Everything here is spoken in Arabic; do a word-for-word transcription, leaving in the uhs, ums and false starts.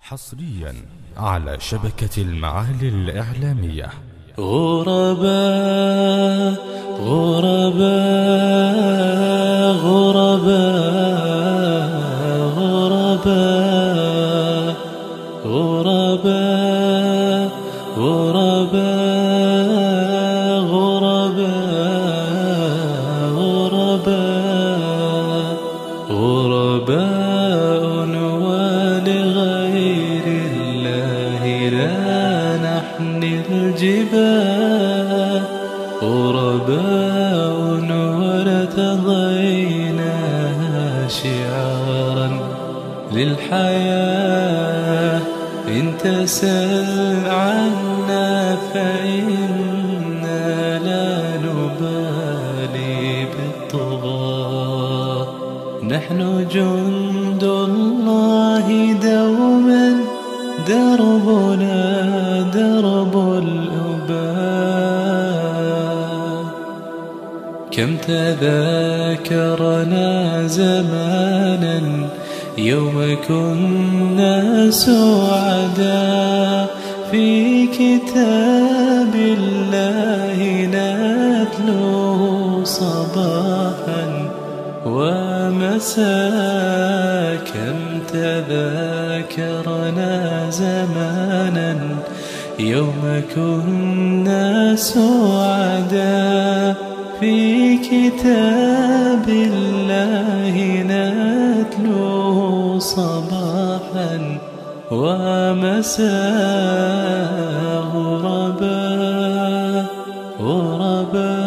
حصريا على شبكة المعالي الإعلامية. غرباء غرباء غرباء غرباء غرباء غرباء غرباء غرباء غرباء ولغير الله لا نحمي الجبال، غرباء وارتضيناها شعارا للحياة. إن تسل عنا فإنا لا نبالي بالطغاة، نحن جند الله دوما، دربنا درب الأباء. كم تذاكرنا زمانا يوم كنا سعداء، في كتاب الله نتلوه صباحا ومساء. كم تذاكرنا زمانا يوم كنا سعداء، في كتاب الله نتلوه صباحا ومساء. غرباء غرباء